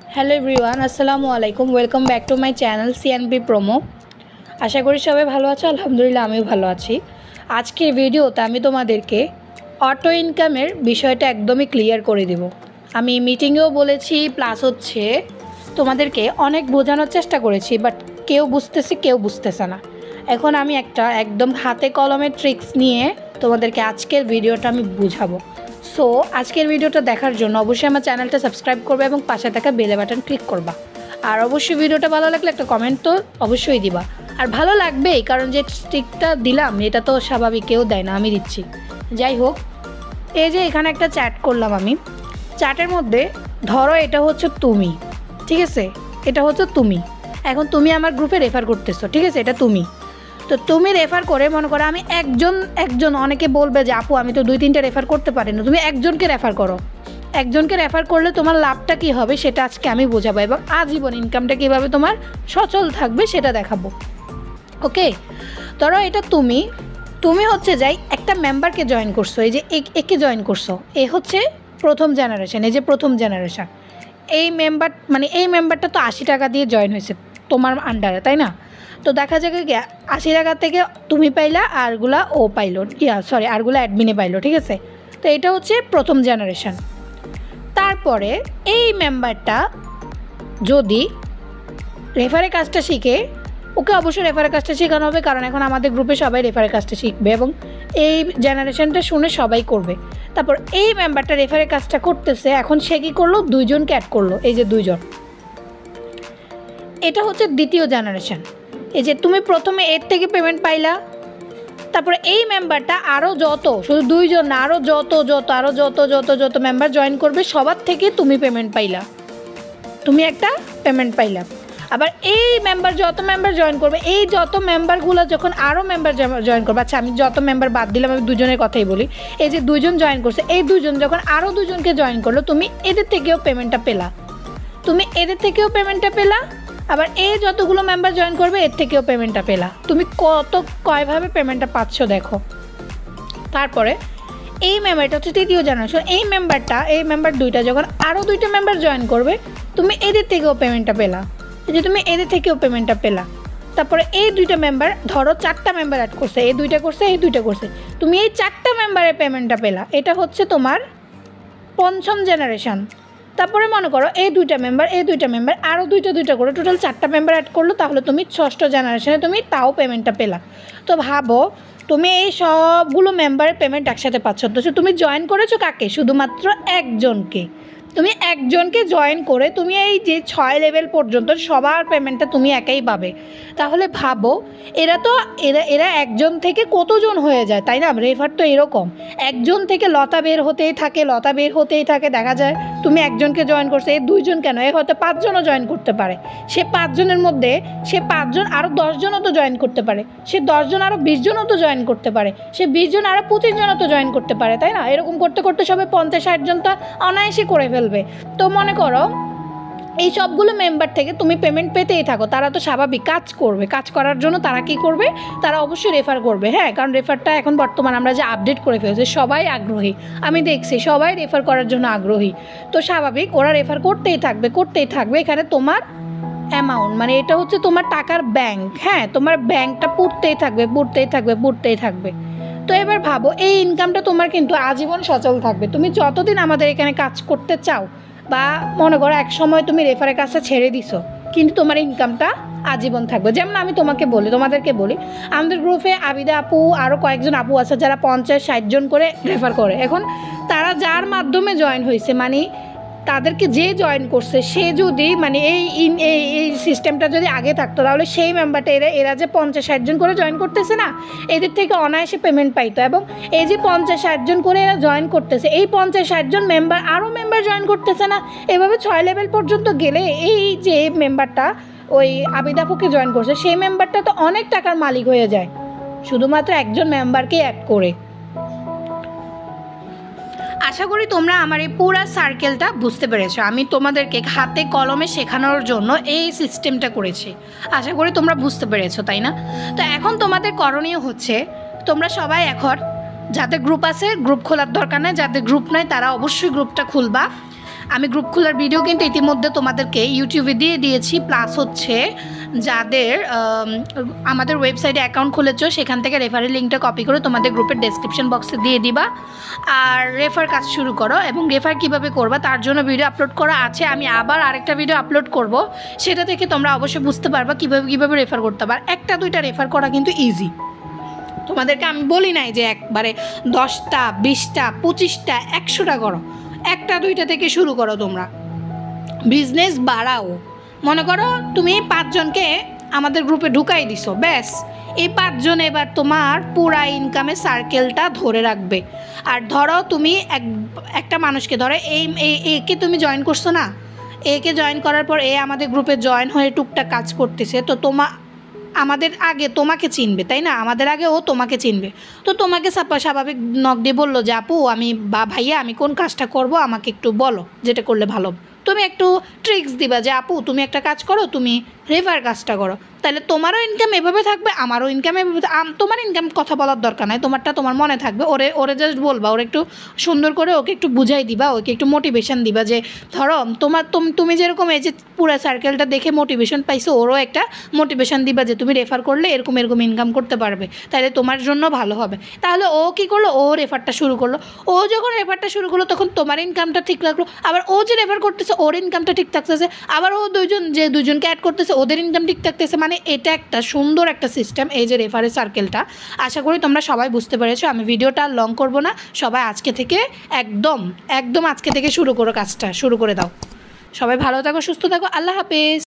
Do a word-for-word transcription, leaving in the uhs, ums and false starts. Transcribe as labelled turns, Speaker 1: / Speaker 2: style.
Speaker 1: Hello everyone, আসসালামু আলাইকুম। Welcome back to my channel CNP promo. আশা করি সবাই ভালো আছো। আলহামদুলিল্লাহ আমিও ভালো আছি। আজকের ভিডিওতে আমি তোমাদেরকে অটো ইনকামের বিষয়টা একদমই ক্লিয়ার করে দেব। আমি মিটিংয়েও বলেছি, প্লাস হচ্ছে তোমাদেরকে অনেক বোঝানোর চেষ্টা করেছি, বাট কেউ বুঝতেছে কেউ বুঝতেছে না। এখন আমি একটা একদম হাতে কলমের ট্রিক্স নিয়ে তোমাদেরকে আজকের ভিডিওটা আমি বুঝাবো। সো আজকের ভিডিওটা দেখার জন্য অবশ্যই আমার চ্যানেলটা সাবস্ক্রাইব করবে এবং পাশে থাকা বেল বাটন ক্লিক করবা। আর অবশ্যই ভিডিওটা ভালো লাগলে একটা কমেন্ট তো অবশ্যই দিবা। আর ভালো লাগবেই, কারণ যে ট্রিকটা দিলাম এটা তো স্বাভাবিক, কেউ দেয় না, আমি দিচ্ছি। যাই হোক, এই যে এখানে একটা চ্যাট করলাম আমি। চ্যাটের মধ্যে ধরো এটা হচ্ছে তুমি, ঠিক আছে? এটা হচ্ছে তুমি। এখন তুমি আমার গ্রুপে রেফার করতেছো, ঠিক আছে? এটা তুমি। তো তুমি রেফার করে মনে করো আমি একজন একজন অনেকে বলবে যে আপু আমি তো দুই তিনটে রেফার করতে পারি না, তুমি একজনকে রেফার করো। একজনকে রেফার করলে তোমার লাভটা কী হবে সেটা আজকে আমি বোঝাবো, এবং আজীবন ইনকামটা কীভাবে তোমার সচল থাকবে সেটা দেখাবো। ওকে, ধরো এটা তুমি তুমি হচ্ছে যাই একটা মেম্বারকে জয়েন করছো, এই যে একে জয়েন করছো, এ হচ্ছে প্রথম জেনারেশন। এই যে প্রথম জেনারেশন, এই মেম্বার মানে এই মেম্বারটা তো আশি টাকা দিয়ে জয়েন হয়েছে তোমার আন্ডারে, তাই না? তো দেখা যাবে কি আশি টাকা থেকে তুমি পাইলা, আরগুলা ও পাইলো, ইয়া সরি আরগুলা অ্যাডমিনে পাইলো, ঠিক আছে? তো এটা হচ্ছে প্রথম জেনারেশন। তারপরে এই মেম্বারটা যদি রেফারের কাজটা শিখে, ওকে অবশ্যই রেফারের কাজটা শেখানো হবে, কারণ এখন আমাদের গ্রুপে সবাই রেফারের কাজটা শিখবে এবং এই জেনারেশনটা শুনে সবাই করবে। তারপর এই মেম্বারটা রেফারের কাজটা করতেছে, এখন সে কী করলো, দুইজনকে অ্যাড করলো, এই যে দুইজন। এটা হচ্ছে দ্বিতীয় জেনারেশন। এই যে তুমি প্রথমে এর থেকে পেমেন্ট পাইলা, তারপরে এই মেম্বারটা আরও যত, শুধু দুইজন না, আরও যত যত আরও যত যত যত মেম্বার জয়েন করবে সবার থেকে তুমি পেমেন্ট পাইলা, তুমি একটা পেমেন্ট পাইলা। আবার এই মেম্বার যত মেম্বার জয়েন করবে, এই যত মেম্বারগুলো যখন আরও মেম্বার জয়েন করবে, আচ্ছা আমি যত মেম্বার বাদ দিলাম, আমি দুজনের কথাই বলি। এই যে দুইজন জয়েন করছে, এই দুজন যখন আরও দুজনকে জয়েন করলো, তুমি এদের থেকেও পেমেন্টটা পেলা, তুমি এদের থেকেও পেমেন্টটা পেলা। আবার এই যতগুলো মেম্বার জয়েন করবে এর থেকেও পেমেন্টটা পেলা। তুমি কত কয়ভাবে পেমেন্টটা পাচ্ছ দেখো। তারপরে এই মেম্বারটা হচ্ছে তৃতীয় জেনারেশন। এই মেম্বারটা এই মেম্বার দুইটা যখন আরও দুইটা মেম্বার জয়েন করবে, তুমি এদের থেকেও পেমেন্টটা পেলা, যে তুমি এদের থেকেও পেমেন্টটা পেলা। তারপরে এই দুইটা মেম্বার, ধরো চারটা মেম্বার অ্যাড করছে, এই দুইটা করছে এই দুইটা করছে, তুমি এই চারটা মেম্বারের পেমেন্টটা পেলা। এটা হচ্ছে তোমার পঞ্চম জেনারেশন। তারপরে মনে করো এই দুইটা মেম্বার এই দুইটা মেম্বার আরও দুইটা দুইটা করে টোটাল চারটা মেম্বার অ্যাড করলো, তাহলে তুমি ষষ্ঠ জেনারেশনে তুমি তাও পেমেন্টটা পেলা। তো ভাবো তুমি এই সবগুলো মেম্বারের পেমেন্ট একসাথে পাচ্ছ। তো তুমি জয়েন করেছো কাকে? শুধুমাত্র একজনকে। তুমি একজনকে জয়েন করে তুমি এই যে ছয় লেভেল পর্যন্ত সবার পেমেন্টটা তুমি একাই পাবে। তাহলে ভাবো এরা তো এরা এরা একজন থেকে কতজন হয়ে যায়, তাই না? রেফার তো এরকম একজন থেকে লতা বের হতেই থাকে, লতা বের হতেই থাকে। দেখা যায় তুমি একজনকে জয়েন করছো, এই দুইজন কেন, এ হয়তো পাঁচজনও জয়েন করতে পারে। সে পাঁচজনের মধ্যে সে পাঁচজন আরও দশজনও তো জয়েন করতে পারে, সে দশজন আরও বিশজনও তো জয়েন করতে পারে, সে বিশজন আরও পঁচিশ জনও তো জয়েন করতে পারে, তাই না? এরকম করতে করতে সবাই পঞ্চাশ ষাট জন তো অনায়াসে করে ফেলবে। তো মনে করো এই সবগুলো মেম্বার থেকে তুমি পেমেন্ট পেতেই থাকো, তারা তো স্বাভাবিক কাজ করবে। কাজ করার জন্য তারা কি করবে, তারা অবশ্যই রেফার করবে। হ্যাঁ, কারণ রেফারটা এখন বর্তমান আমরা যে আপডেট করে ফেলছি, সবাই আগ্রহী, আমি দেখছি সবাই রেফার করার জন্য আগ্রহী। তো স্বাভাবিক ওরা রেফার করতেই থাকবে করতেই থাকবে। এখানে তোমার অ্যামাউন্ট মানে এটা হচ্ছে তোমার টাকার ব্যাংক। হ্যাঁ, তোমার ব্যাংকটা পুড়তেই থাকবে পুড়তেই থাকবে পুড়তেই থাকবে। তো এবার ভাবো এই ইনকামটা তোমার কিন্তু আজীবন সচল থাকবে। তুমি যতদিন আমাদের এখানে কাজ করতে চাও, বা মনে করো এক সময় তুমি রেফারের কাজটা ছেড়ে দিছো, কিন্তু তোমার ইনকামটা আজীবন থাকবে। যেমন আমি তোমাকে বলি, তোমাদেরকে বলি, আমাদের গ্রুপে আবিদা আপু আরও কয়েকজন আপু আছে যারা পঞ্চাশ ষাট জন করে রেফার করে। এখন তারা যার মাধ্যমে জয়েন হয়েছে, মানে তাদেরকে যে জয়েন করছে সে যদি মানে এই ইন এই এই সিস্টেমটা যদি আগে থাকতো, তাহলে সেই মেম্বারটা এরা এরা যে পঞ্চাশ ষাট জন করে জয়েন করতেছে না, এদের থেকে অনায়াসে পেমেন্ট পাইতো। এবং এই যে পঞ্চাশ ষাট জন করে এরা জয়েন করতেছে, এই পঞ্চাশ ষাট জন মেম্বার আরও মেম্বার জয়েন করতেছে না, এভাবে ছয় লেভেল পর্যন্ত গেলে এই যে মেম্বারটা ওই আবিদাপুকে জয়েন করছে, সেই মেম্বারটা তো অনেক টাকার মালিক হয়ে যায় শুধুমাত্র একজন মেম্বারকে অ্যাড করে। আশা করি তোমরা আমার এই পুরো সার্কেলটা বুঝতে পেরেছো। আমি তোমাদেরকে হাতে কলমে শেখানোর জন্য এই সিস্টেমটা করেছি, আশা করি তোমরা বুঝতে পেরেছো, তাই না? তো এখন তোমাদের করণীয় হচ্ছে তোমরা সবাই এখন যাদের গ্রুপ আছে গ্রুপ খোলার দরকার নেই, যাদের গ্রুপ নাই তারা অবশ্যই গ্রুপটা খুলবা। আমি গ্রুপ খোলার ভিডিও কিন্তু ইতিমধ্যে তোমাদেরকে ইউটিউবে দিয়ে দিয়েছি, প্লাস হচ্ছে যাদের আমাদের ওয়েবসাইটে অ্যাকাউন্ট খুলেছো সেখান থেকে রেফারের লিঙ্কটা কপি করে তোমাদের গ্রুপের ডেসক্রিপশন বক্সে দিয়ে দিবা। আর রেফার কাজ শুরু করো, এবং রেফার কীভাবে করবা তার জন্য ভিডিও আপলোড করা আছে। আমি আবার আরেকটা ভিডিও আপলোড করব, সেটা থেকে তোমরা অবশ্যই বুঝতে পারবা কীভাবে কীভাবে রেফার করতে পারো। একটা দুইটা রেফার করা কিন্তু ইজি। তোমাদেরকে আমি বলি নাই যে একবারে দশটা বিশটা পঁচিশটা একশোটা করো, একটা দুইটা থেকে শুরু করো। তোমরা বিজনেস বাড়াও। মনে করো তুমি পাঁচজনকে আমাদের গ্রুপে ঢুকাই দিছো, ব্যাস এই পাঁচজন এবার তোমার পুরা ইনকামের সার্কেলটা ধরে রাখবে। আর ধরো তুমি এক একটা মানুষকে ধরো এই একে তুমি জয়েন করছো না, একে জয়েন করার পর এ আমাদের গ্রুপে জয়েন হয়ে টুকটাক কাজ করতেছে, তো তোমা আমাদের আগে তোমাকে চিনবে, তাই না? আমাদের আগে ও তোমাকে চিনবে, তো তোমাকে স্বাভাবিক নক দিয়ে বললো যে আপু আমি বা ভাইয়া আমি কোন কাজটা করব আমাকে একটু বলো, যেটা করলে ভালো। তুমি একটু ট্রিক্স দিবা যে আপু তুমি একটা কাজ করো, তুমি রেফার কাজটা করো, তাহলে তোমারও ইনকাম এভাবে থাকবে, আমারও ইনকাম এভাবে। তোমার ইনকাম কথা বলার দরকার নাই, তোমারটা তোমার মনে থাকবে। ওরে ওরে জাস্ট বলবা, ওরে একটু সুন্দর করে ওকে একটু বুঝাই দিবা, ওকে একটু মোটিভেশন দিবা যে ধরো তোমার তুমি যেরকম এই যে পুরো সার্কেলটা দেখে মোটিভেশন পাইছো, ওরও একটা মোটিভেশন দিবা যে তুমি রেফার করলে এরকম এরকম ইনকাম করতে পারবে, তাহলে তোমার জন্য ভালো হবে। তাহলে ও কী করলো, ও রেফারটা শুরু করলো। ও যখন রেফারটা শুরু করলো তখন তোমার ইনকামটা ঠিক লাগলো, আবার ও যে রেফার করতেছে ওর ইনকামটা ঠিক থাকতেছে, আবার ও দুইজন যে দুজনকে অ্যাড করতেছে ওদের ইনকাম ঠিক থাকতেছে। মানে এটা একটা সুন্দর একটা সিস্টেম, এই যে রেফারের সার্কেলটা। আশা করি তোমরা সবাই বুঝতে পেরেছো। আমি ভিডিওটা লং করব না, সবাই আজকে থেকে একদম একদম আজকে থেকে শুরু করো, কাজটা শুরু করে দাও। সবাই ভালো থাকো, সুস্থ থাকো, আল্লাহ হাফেজ।